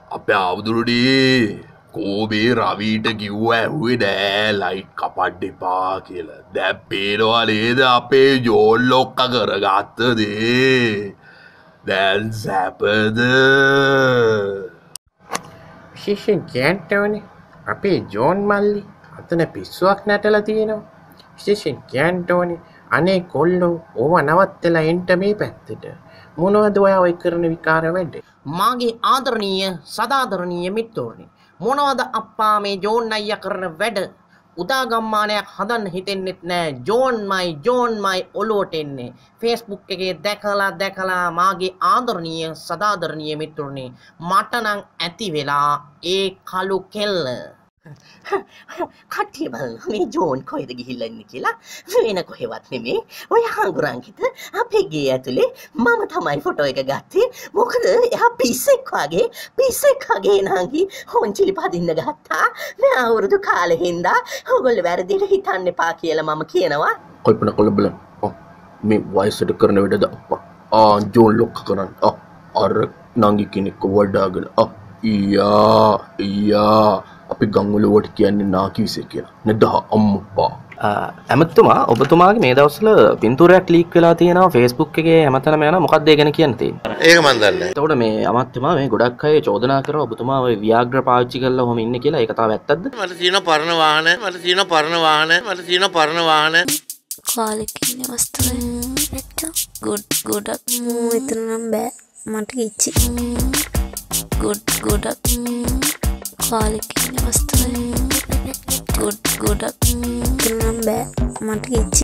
අපේ ආවුදුරටි කෝබේ රවීට කිව්ව ඇහුවේ නෑ ලයිට් කපන්න එපා කියලා. දැන් පේනවා නේද අපේ ජෝන් ලොක්කා කරගත්ත දේ. දැන් සැපද? විශේෂයෙන් කියන්න ඕනේ අපේ ජෝන් මල්ලි අතන පිස්සුවක් නැටලා තියෙනවා. විශේෂයෙන් කියන්න ඕනේ අනේ කොල්ලෝ ඕව නවත්තලා එන්න මේ පැත්තට. මොනවද ඔයා ඔය කරන විකාර වැඩ? මාගේ ආදරණීය සදාදරණීය මිත්‍රෝනි, මොනවද අප්පා මේ ජෝන් අයියා කරන වැඩ? උදා ගම්මානයක් හදන්න හිතෙන්නෙත් නෑ. ජෝන්මයි ඔලුවට එන්නේ. Facebook එකේ දැකලා මාගේ ආදරණීය සදාදරණීය මිත්‍රෝනි, මට නම් ඇති වෙලා ඒ කළු කෙල්ල. කට්ටිය බලන්න මේ ජෝන් කොහෙද ගිහිල්ලා ඉන්නේ කියලා. වෙන කොහෙවත් නෙමෙයි. ඔය හංගුරංකිත අපේ ගේ ඇතුලේ මම තමයි ෆොටෝ එක ගත්තේ. මොකද එයා පිස්සෙක් වගේ නංගි හොන්චිලි පදින්න ගත්තා. මේ අවුරුදු කාලේ හින්දා ඔයගොල්ලෝ වැරදිට හිතන්න එපා කියලා මම කියනවා. කල්පනා කරලා බලන්න. මේ වයසට කරන වැඩද අප්පා. ජෝන් ලොක්ක කරන්න. අර නංගි කෙනෙක්ව වඩාගෙන. ඊයා අපි ගම්වල වට කියන්නේ නාකිවිසේ කියලා. නේද අම්මපා. ඇමතුමා ඔබතුමාගේ මේ දවස්වල පින්තූරයක් ලීක් වෙලා තියෙනවා Facebook එකේ හැමතැනම යනවා. මොකක්ද ඒ ගැන කියන්න තියෙන්නේ? ඒක මන් දන්නේ නැහැ. එතකොට මේ අමාත්‍යමා මේ ගොඩක් අය චෝදනා කරනවා ඔබතුමා ওই වියාග්‍ර පාවිච්චි කරලා ඔහොම ඉන්නේ කියලා. ඒ කතාව ඇත්තද? මට තියෙන පරණ වාහන. කාලෙකින් අවස්ථාවේ ගොඩක් මෙතන නම් බෑ මට කිච්චි. ගොඩක් කාලෙකින් අවස්ථාවේ ගොඩක් මෙතන නම් බෑ මට කිච්චි.